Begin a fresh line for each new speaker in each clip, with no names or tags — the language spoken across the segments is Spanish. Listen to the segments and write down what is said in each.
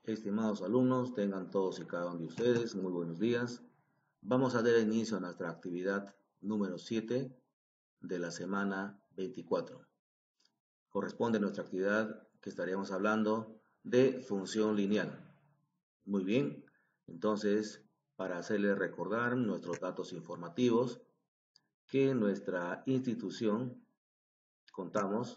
Estimados alumnos, tengan todos y cada uno de ustedes muy buenos días. Vamos a dar inicio a nuestra actividad número 7 de la semana 24. Corresponde a nuestra actividad que estaríamos hablando de función lineal. Muy bien, entonces, para hacerles recordar nuestros datos informativos, que en nuestra institución contamos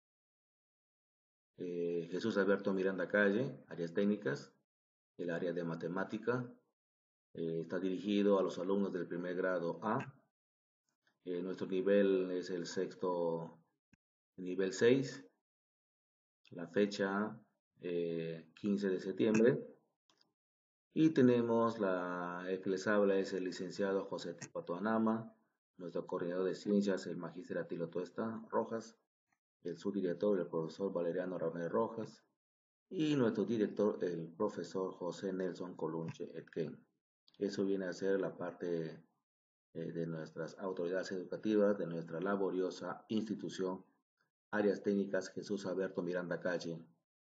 Jesús Alberto Miranda Calle, áreas técnicas, el área de matemática. Está dirigido a los alumnos del primer grado A. Nuestro nivel es el sexto, nivel 6. La fecha 15 de septiembre. Y tenemos el que les habla es el licenciado José Tipato Anama, nuestro coordinador de ciencias, el magíster Atilo Tuesta Rojas, el subdirector, el profesor Valeriano Ramírez Rojas, y nuestro director, el profesor José Nelson Colunche Etken. Eso viene a ser la parte de nuestras autoridades educativas, de nuestra laboriosa institución, Áreas Técnicas Jesús Alberto Miranda Calle.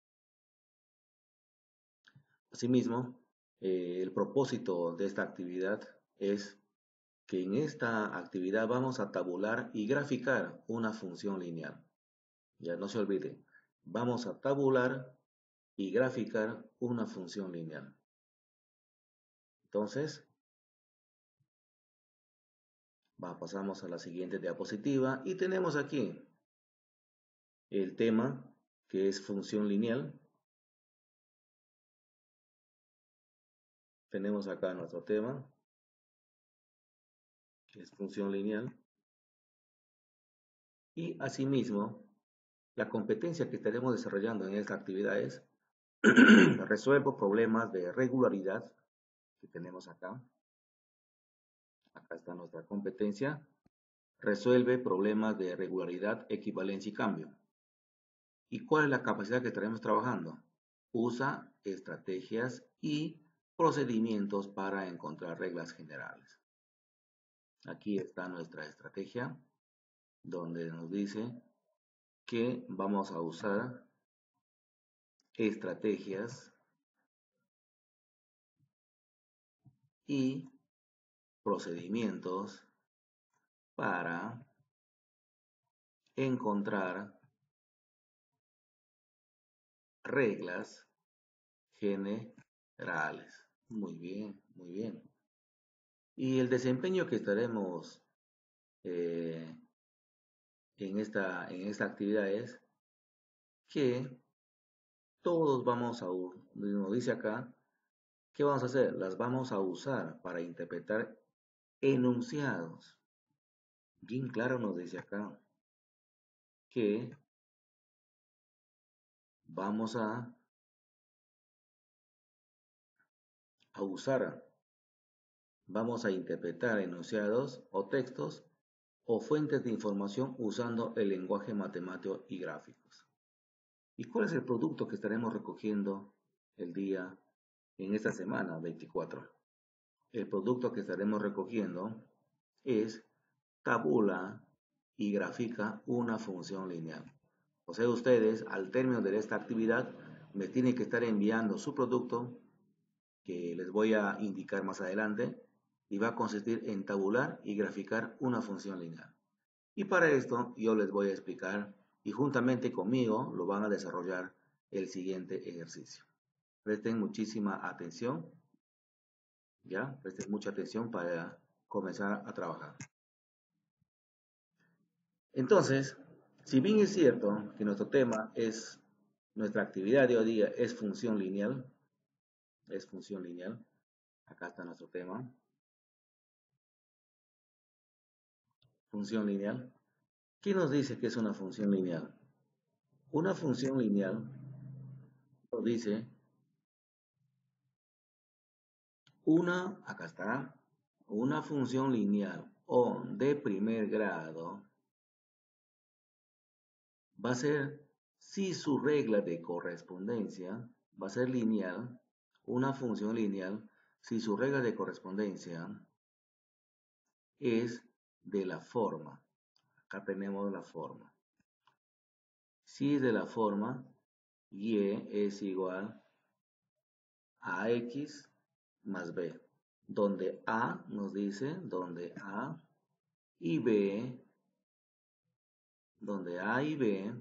Asimismo, el propósito de esta actividad es que en esta actividad vamos a tabular y graficar una función lineal. Ya no se olvide, vamos a tabular y graficar una función lineal. Entonces, pasamos a la siguiente diapositiva y tenemos aquí el tema que es función lineal. Tenemos acá nuestro tema, que es función lineal. Y asimismo, la competencia que estaremos desarrollando en esta actividad es resuelvo problemas de regularidad que tenemos acá. Acá está nuestra competencia. Resuelve problemas de regularidad, equivalencia y cambio. ¿Y cuál es la capacidad que estaremos trabajando? Usa estrategias y procedimientos para encontrar reglas generales. Aquí está nuestra estrategia, donde nos dice que vamos a usar estrategias y procedimientos para encontrar reglas generales. Muy bien, muy bien. Y el desempeño que estaremos en esta actividad es que todos vamos a, nos dice acá, ¿qué vamos a hacer? Las vamos a usar para interpretar enunciados. Bien claro nos dice acá que vamos a usar, vamos a interpretar enunciados o textos o fuentes de información usando el lenguaje matemático y gráficos. ¿Y cuál es el producto que estaremos recogiendo el día en esta semana 24? El producto que estaremos recogiendo es tabula y grafica una función lineal. O sea, ustedes al término de esta actividad me tienen que estar enviando su producto que les voy a indicar más adelante y va a consistir en tabular y graficar una función lineal. Y para esto yo les voy a explicar y juntamente conmigo lo van a desarrollar el siguiente ejercicio. Presten muchísima atención, ¿ya? Presten mucha atención para comenzar a trabajar. Entonces, si bien es cierto que nuestro tema es, nuestra actividad de hoy día es función lineal, acá está nuestro tema, función lineal. ¿Qué nos dice que es una función lineal? Una función lineal nos dice acá está, una función lineal o de primer grado va a ser, si su regla de correspondencia va a ser lineal, una función lineal, si su regla de correspondencia es de la forma, acá tenemos la forma, si es de la forma y es igual AX más B, donde A nos dice, donde A y B, donde A y B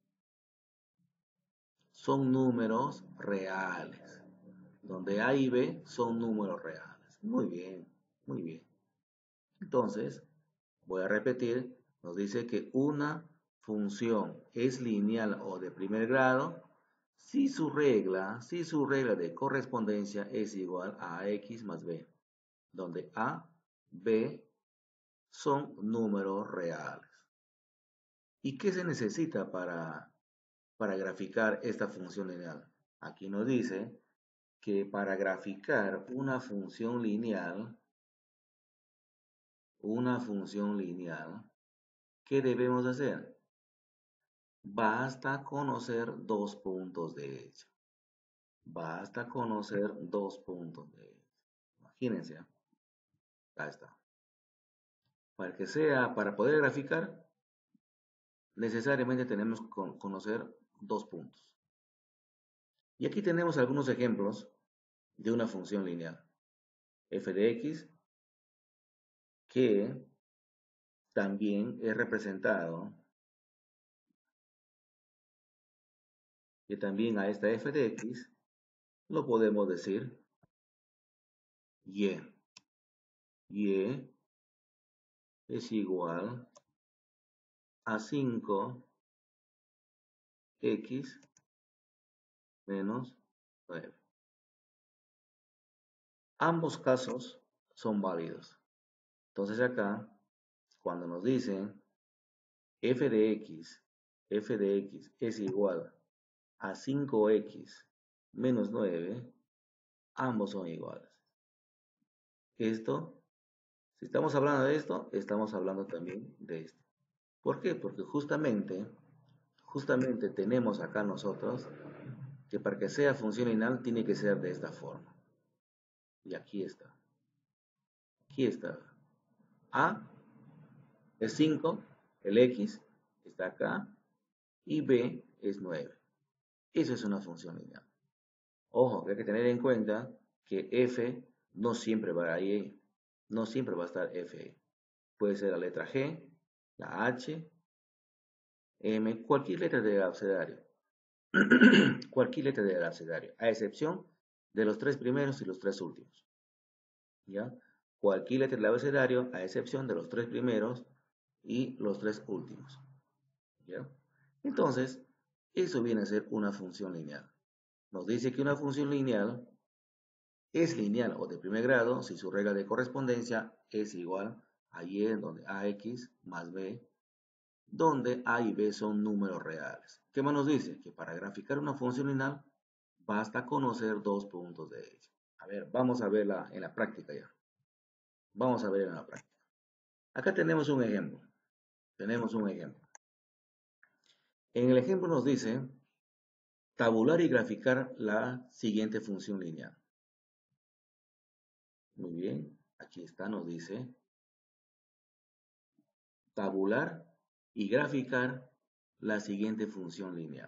son números reales, donde A y B son números reales. Muy bien, muy bien. Entonces, voy a repetir, nos dice que una función es lineal o de primer grado si su regla de correspondencia es igual a x más b, donde a, b son números reales. ¿Y qué se necesita para graficar esta función lineal? Aquí nos dice que para graficar una función lineal, ¿qué debemos hacer? Basta conocer dos puntos de ella. Basta conocer dos puntos de ella. Imagínense, acá está. Para poder graficar, necesariamente tenemos que conocer dos puntos. Y aquí tenemos algunos ejemplos de una función lineal. F de x, que también es representado, que también a esta f de x lo podemos decir y. Y es igual a 5x menos 9. Ambos casos son válidos. Entonces acá, cuando nos dicen f de x es igual a 5x menos 9, ambos son iguales. Esto, si estamos hablando de esto, estamos hablando también de esto. ¿Por qué? Porque justamente tenemos acá nosotros que para que sea función lineal tiene que ser de esta forma. Y aquí está. Aquí está. A es 5, el X está acá, y B es 9. Eso es una función lineal. Ojo, hay que tener en cuenta que F no siempre va ahí, no siempre va a estar F. Puede ser la letra G, la H, M, cualquier letra del abecedario. Cualquier letra del abecedario, a excepción de los tres primeros y los tres últimos. ¿Ya? Cualquier letra del abecedario, a excepción de los tres primeros y los tres últimos. ¿Ya? Entonces, eso viene a ser una función lineal. Nos dice que una función lineal es lineal o de primer grado si su regla de correspondencia es igual a y, donde ax más b, donde a y b son números reales. ¿Qué más nos dice? Que para graficar una función lineal basta conocer dos puntos de ella. A ver, vamos a verla en la práctica ya. Vamos a ver en la práctica. Acá tenemos un ejemplo. Tenemos un ejemplo. En el ejemplo nos dice tabular y graficar la siguiente función lineal. Muy bien, aquí está, nos dice tabular y graficar la siguiente función lineal.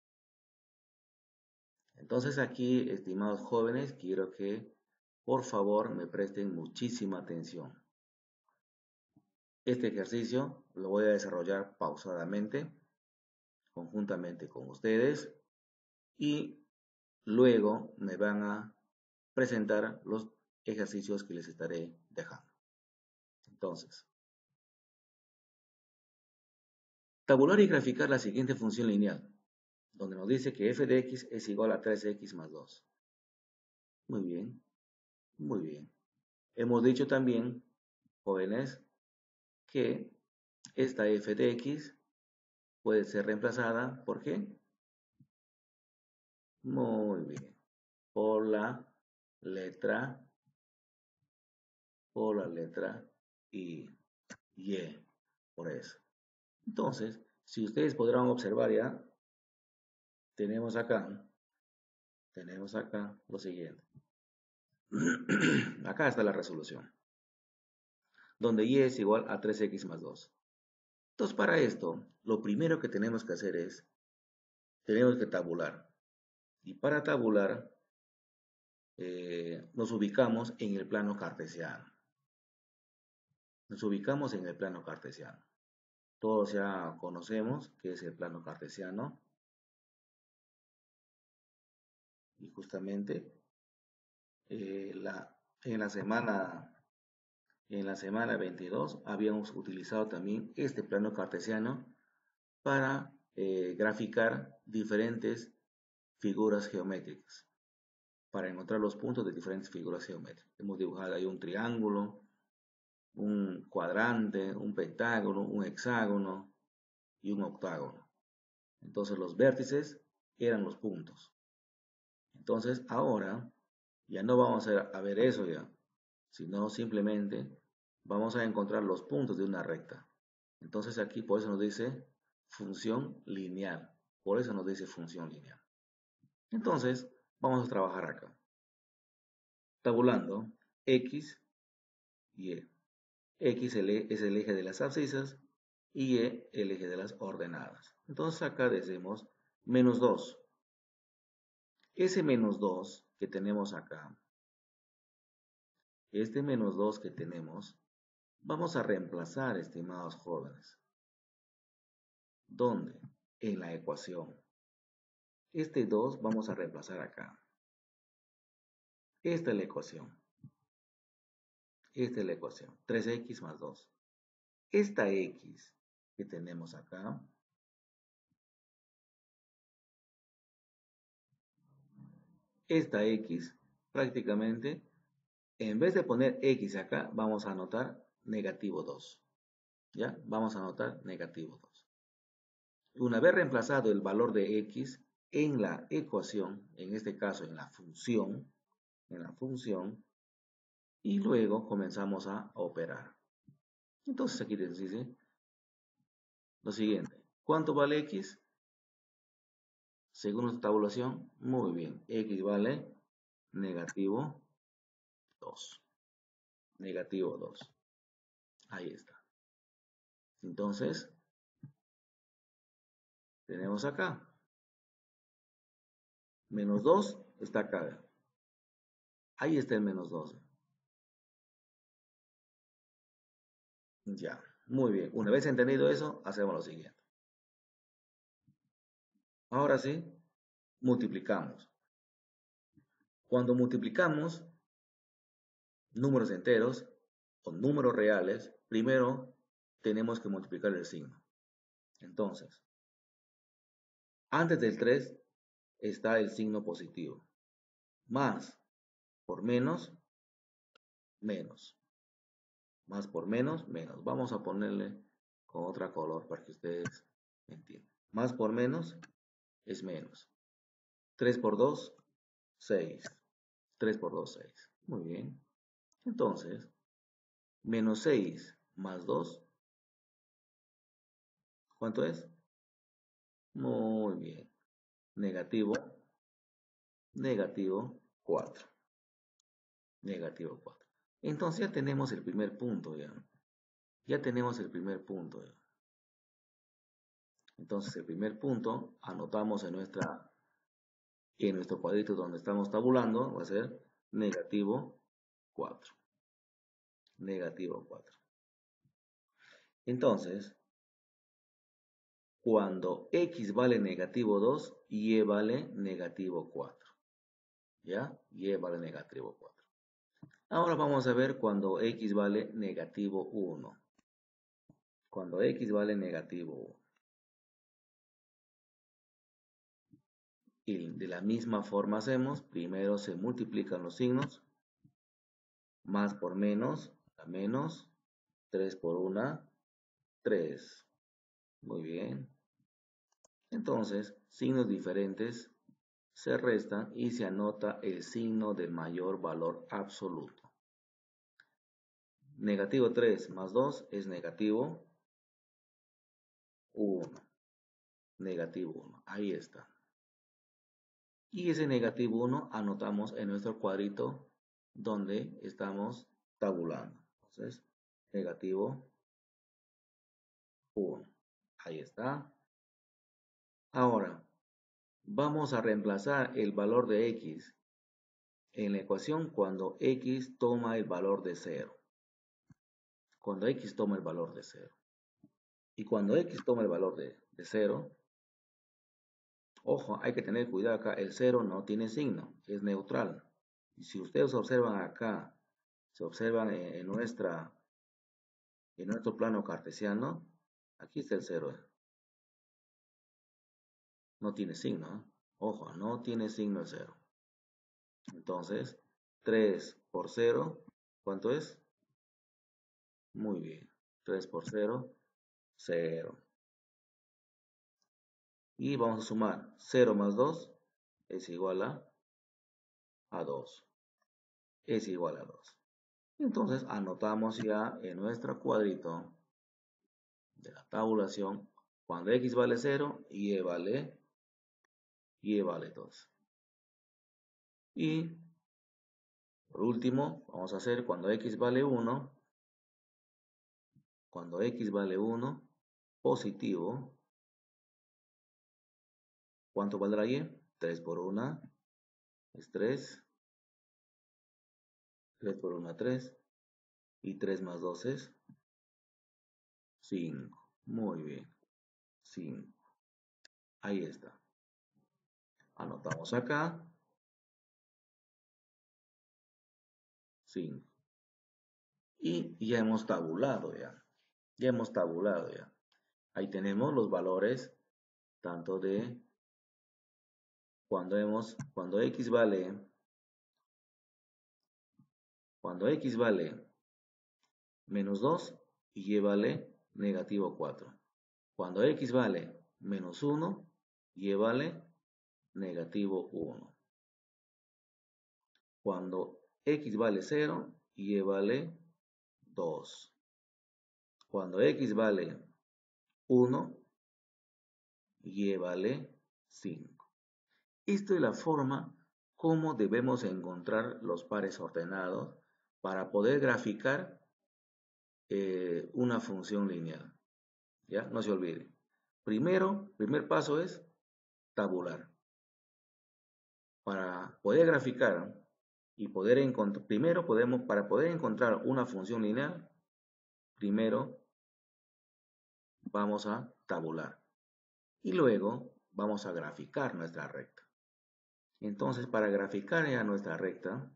Entonces aquí, estimados jóvenes, quiero que por favor me presten muchísima atención. Este ejercicio lo voy a desarrollar pausadamente, conjuntamente con ustedes, y luego me van a presentar los ejercicios que les estaré dejando. Entonces, tabular y graficar la siguiente función lineal, donde nos dice que f de x es igual a 3x más 2. Muy bien, muy bien. Hemos dicho también, jóvenes, que esta f de x puede ser reemplazada, ¿por qué? Muy bien, por la letra y, por eso. Entonces, si ustedes podrán observar ya, tenemos acá lo siguiente. Acá está la resolución, donde y es igual a 3x más 2. Entonces, para esto, lo primero que tenemos que hacer es, tenemos que tabular. Y para tabular, nos ubicamos en el plano cartesiano. Nos ubicamos en el plano cartesiano. Todos ya conocemos qué es el plano cartesiano. Y justamente en la semana 22 habíamos utilizado también este plano cartesiano para graficar diferentes figuras geométricas, para encontrar los puntos de diferentes figuras geométricas. Hemos dibujado ahí un triángulo, un cuadrante, un pentágono, un hexágono y un octágono. Entonces los vértices eran los puntos. Entonces ahora ya no vamos a ver eso ya, sino simplemente vamos a encontrar los puntos de una recta. Entonces aquí por eso nos dice función lineal. Por eso nos dice función lineal. Entonces vamos a trabajar acá. Tabulando X y Y. X es el eje de las abscisas y Y el eje de las ordenadas. Entonces acá decimos menos 2. Ese menos 2 que tenemos acá, este menos 2 que tenemos, vamos a reemplazar, estimados jóvenes. ¿Dónde? En la ecuación. Este 2 vamos a reemplazar acá. Esta es la ecuación. Esta es la ecuación. 3x más 2. Esta x que tenemos acá, esta x prácticamente, en vez de poner x acá, vamos a anotar negativo 2. ¿Ya? Vamos a anotar negativo 2. Una vez reemplazado el valor de x en la ecuación, en este caso en la función, y luego comenzamos a operar. Entonces aquí les dice lo siguiente. ¿Cuánto vale x? Según nuestra tabulación, muy bien, x vale negativo 2. Negativo 2. Ahí está. Entonces, tenemos acá. Menos 2 está acá. Ahí está el menos 2. Ya, muy bien. Una vez entendido eso, hacemos lo siguiente. Ahora sí, multiplicamos. Cuando multiplicamos números enteros o números reales, primero tenemos que multiplicar el signo. Entonces, antes del 3 está el signo positivo. Más por menos, menos. Más por menos, menos. Vamos a ponerle con otro color para que ustedes entiendan. Más por menos es menos. 3 por 2, 6. 3 por 2, 6. Muy bien. Entonces, menos 6 más 2, ¿cuánto es? Muy bien. Negativo, negativo 4. Negativo 4. Entonces ya tenemos el primer punto ya. Ya tenemos el primer punto ya. Entonces el primer punto anotamos en nuestro cuadrito donde estamos tabulando, va a ser negativo 4. Negativo 4. Entonces, cuando x vale negativo 2, y vale negativo 4. ¿Ya? Y vale negativo 4. Ahora vamos a ver cuando x vale negativo 1. Cuando x vale negativo 1. Y de la misma forma hacemos, primero se multiplican los signos, más por menos, a menos, 3 por 1, 3. Muy bien. Entonces, signos diferentes se restan y se anota el signo de mayor valor absoluto. Negativo 3 más 2 es negativo 1. Negativo 1. Ahí está. Y ese negativo 1 anotamos en nuestro cuadrito donde estamos tabulando. Entonces, negativo 1. Ahí está. Ahora, vamos a reemplazar el valor de x en la ecuación cuando x toma el valor de 0. Cuando x toma el valor de 0. Y cuando x toma el valor de 0, ojo, hay que tener cuidado acá, el 0 no tiene signo, es neutral. Y si ustedes observan acá, se observan en nuestro plano cartesiano, aquí está el 0. No tiene signo, ¿eh? Ojo, no tiene signo el 0. Entonces, 3 por 0, ¿cuánto es? Muy bien, 3 por 0, 0. Y vamos a sumar 0 más 2 es igual a 2. Es igual a 2. Entonces anotamos ya en nuestro cuadrito de la tabulación cuando x vale 0 y vale 2. Y por último vamos a hacer cuando x vale 1, cuando x vale 1 positivo, ¿cuánto valdrá y? 3 por 1 es 3, 3 por 1 3 y 3 más 2 es 5. Muy bien, 5. Ahí está. Anotamos acá 5. Y ya hemos tabulado ya. Ya hemos tabulado ya. Ahí tenemos los valores tanto de cuando x vale menos 2 y y vale negativo 4. Cuando x vale menos 1 y vale negativo 1. Cuando x vale 0 y vale 2. Cuando x vale 1 y vale 5. Esta es la forma como debemos encontrar los pares ordenados para poder graficar una función lineal. ¿Ya? No se olvide. Primer paso es tabular. Para poder graficar y poder encontrar, para poder encontrar una función lineal, primero vamos a tabular y luego vamos a graficar nuestra recta. Entonces, para graficar nuestra recta,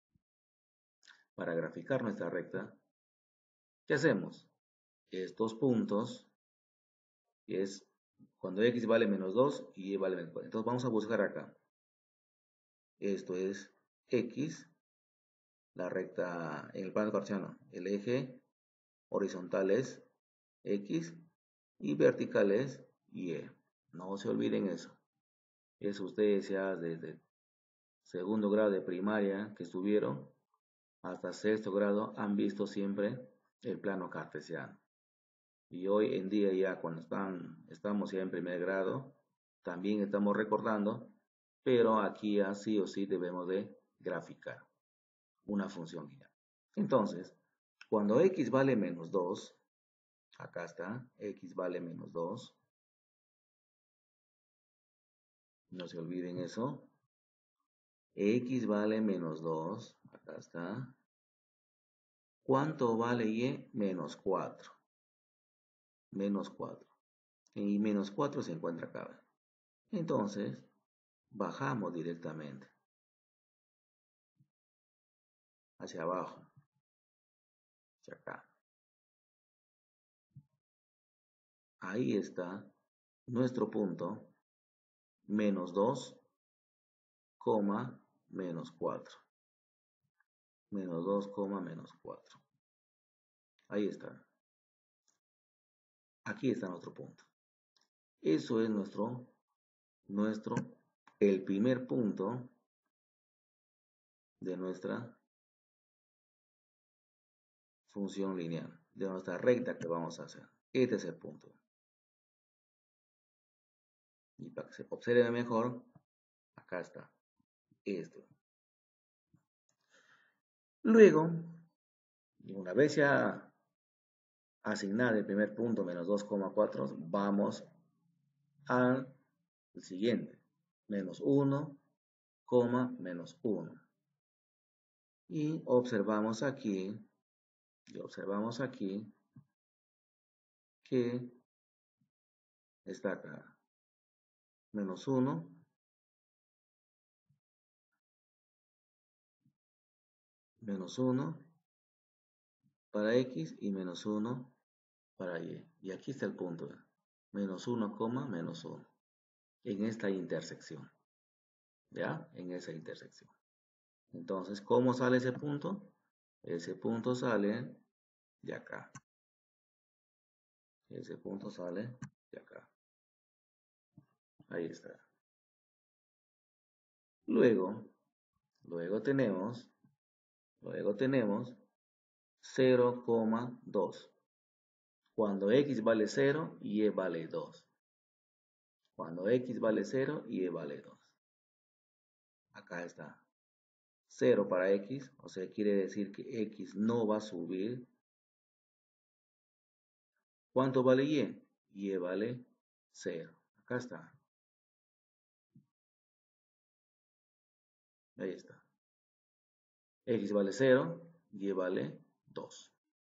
¿qué hacemos? Estos puntos, que es cuando x vale menos 2 y y vale menos 4. Entonces vamos a buscar acá. Esto es x, la recta en el plano cartesiano. El eje horizontal es x y vertical es y. No se olviden eso. Eso ustedes ya desde segundo grado de primaria que estuvieron hasta sexto grado han visto siempre el plano cartesiano. Y hoy en día ya cuando estamos ya en primer grado, también estamos recordando, pero aquí ya sí o sí debemos de graficar una función lineal. Entonces, cuando x vale menos 2, acá está, x vale menos 2, no se olviden eso, x vale menos 2, acá está. ¿Cuánto vale y? Menos 4. Menos 4. Y menos 4 se encuentra acá. Entonces, bajamos directamente hacia abajo, hacia acá. Ahí está nuestro punto, menos 2, menos 4. Menos 2, menos 4. Ahí está. Aquí está nuestro punto. Eso es el primer punto de nuestra función lineal, de nuestra recta que vamos a hacer. Este es el punto. Y para que se observe mejor, acá está. Esto. Luego, una vez ya asignado el primer punto, menos 2,4, vamos al siguiente. Menos 1, menos 1. Y observamos aquí que está acá. Menos 1. Menos 1 para X y menos 1 para Y. Y aquí está el punto. Menos 1, menos 1. En esta intersección. ¿Ya? En esa intersección. Entonces, ¿cómo sale ese punto? Ese punto sale de acá. Ese punto sale de acá. Ahí está. Luego tenemos 0,2. Cuando X vale 0, Y vale 2. Cuando X vale 0, Y vale 2. Acá está. 0 para X, o sea, quiere decir que X no va a subir. ¿Cuánto vale Y? Y vale 0. Acá está. Ahí está. X vale 0, Y vale 2.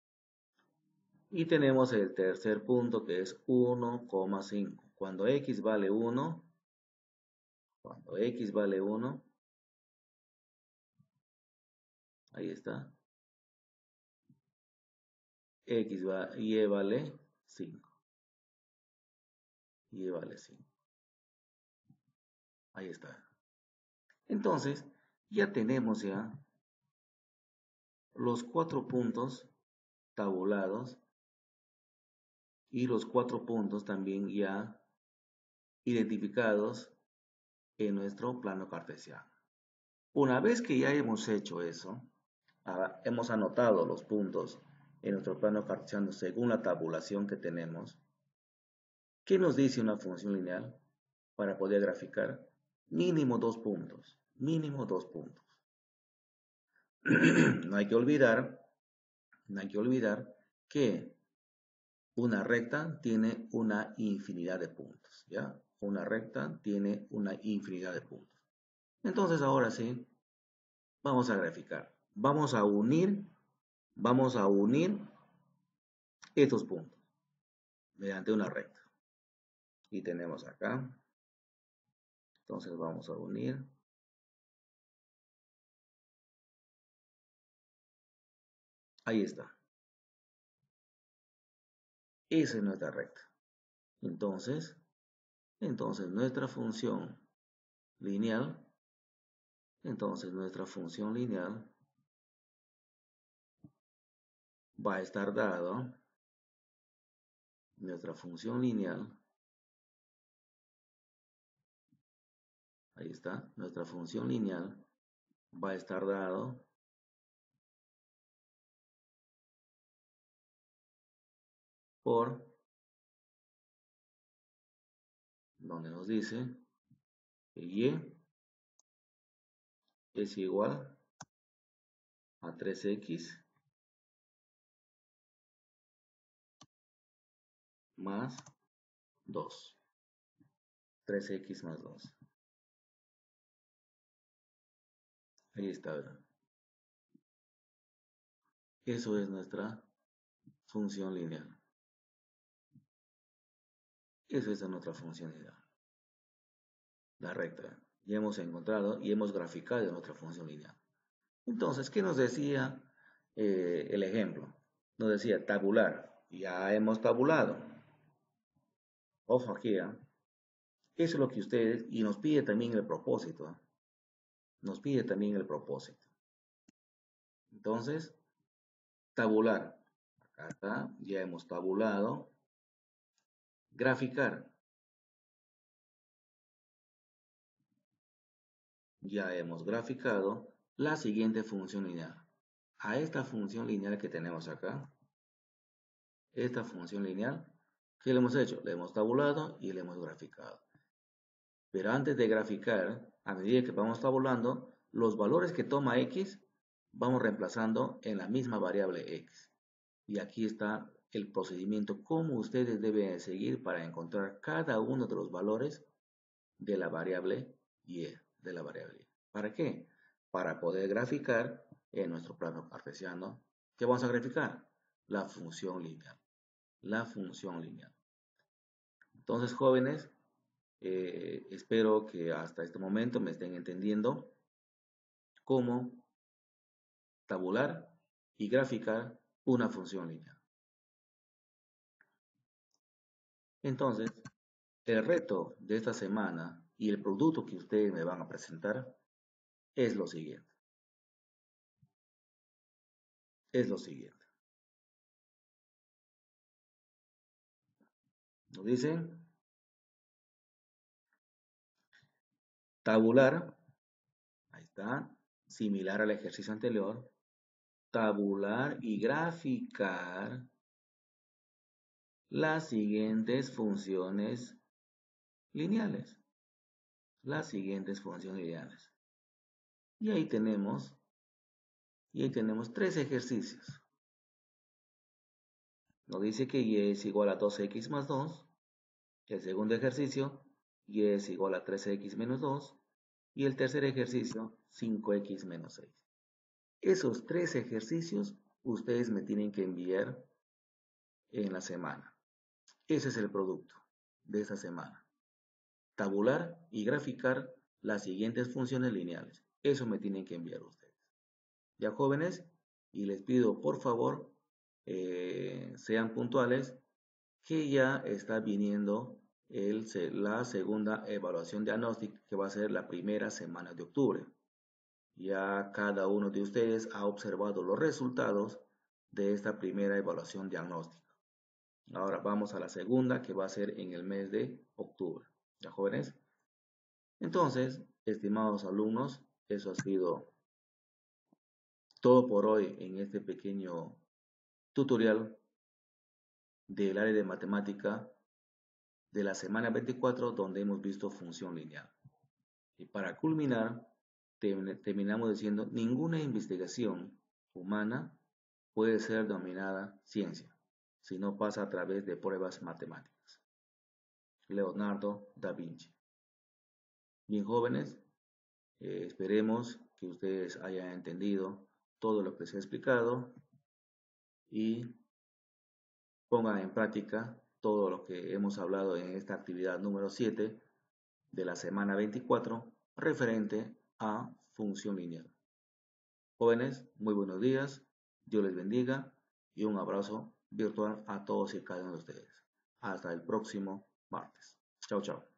Y tenemos el tercer punto que es 1,5. Cuando X vale 1, ahí está. Y vale 5. Y vale 5. Ahí está. Entonces, ya tenemos los 4 puntos tabulados y los 4 puntos también ya identificados en nuestro plano cartesiano. Una vez que ya hemos hecho eso, hemos anotado los puntos en nuestro plano cartesiano según la tabulación que tenemos, ¿qué nos dice una función lineal para poder graficar? Mínimo 2 puntos. Mínimo 2 puntos. No hay que olvidar que una recta tiene una infinidad de puntos, ¿ya? Una recta tiene una infinidad de puntos. Entonces, ahora sí, vamos a graficar. Vamos a unir estos puntos mediante una recta. Y tenemos acá. Entonces, vamos a unir. Ahí está. Esa es nuestra recta. Entonces nuestra función lineal, va a estar dado, ahí está, nuestra función lineal va a estar dado por, donde nos dice que Y es igual a 3X más 2. 3X más 2. Ahí está, ¿verdad? Eso es nuestra función lineal. Eso es nuestra función lineal. La recta. Ya hemos encontrado y hemos graficado nuestra función lineal. Entonces, ¿qué nos decía el ejemplo? Nos decía tabular. Ya hemos tabulado. Ojo aquí, Eso es lo que ustedes, y nos pide también el propósito. Nos pide también el propósito. Entonces, tabular. Acá está, ya hemos tabulado. Graficar. Ya hemos graficado la siguiente función lineal. A esta función lineal que tenemos acá, esta función lineal, ¿qué le hemos hecho? Le hemos tabulado y le hemos graficado. Pero antes de graficar, a medida que vamos tabulando, los valores que toma X, vamos reemplazando en la misma variable X. Y aquí está el procedimiento, cómo ustedes deben seguir para encontrar cada uno de los valores de la variable Y. ¿Para qué? Para poder graficar en nuestro plano cartesiano. ¿Qué vamos a graficar? La función lineal. La función lineal. Entonces, jóvenes, espero que hasta este momento me estén entendiendo cómo tabular y graficar una función lineal. Entonces, el reto de esta semana y el producto que ustedes me van a presentar es lo siguiente. Nos dicen tabular, ahí está, similar al ejercicio anterior, tabular y graficar las siguientes funciones lineales. Y ahí tenemos tres ejercicios. Nos dice que y es igual a 2x más 2. El segundo ejercicio, y es igual a 3x menos 2. Y el tercer ejercicio, 5x menos 6. Esos tres ejercicios ustedes me tienen que enviar en la semana. Ese es el producto de esta semana. Tabular y graficar las siguientes funciones lineales. Eso me tienen que enviar ustedes. Ya, jóvenes, y les pido por favor sean puntuales, que ya está viniendo la segunda evaluación diagnóstica, que va a ser la primera semana de octubre. Ya cada uno de ustedes ha observado los resultados de esta primera evaluación diagnóstica. Ahora vamos a la segunda, que va a ser en el mes de octubre. ¿Ya, jóvenes? Entonces, estimados alumnos, eso ha sido todo por hoy en este pequeño tutorial del área de matemática de la semana 24, donde hemos visto función lineal. Y para culminar, terminamos diciendo: ninguna investigación humana puede ser denominada ciencia si no pasa a través de pruebas matemáticas. Leonardo da Vinci. Bien, jóvenes, esperemos que ustedes hayan entendido todo lo que se ha explicado y pongan en práctica todo lo que hemos hablado en esta actividad número 7 de la semana 24 referente a función lineal. Jóvenes, muy buenos días, Dios les bendiga y un abrazo virtual a todos y cada uno de ustedes. Hasta el próximo martes. Chao, chao.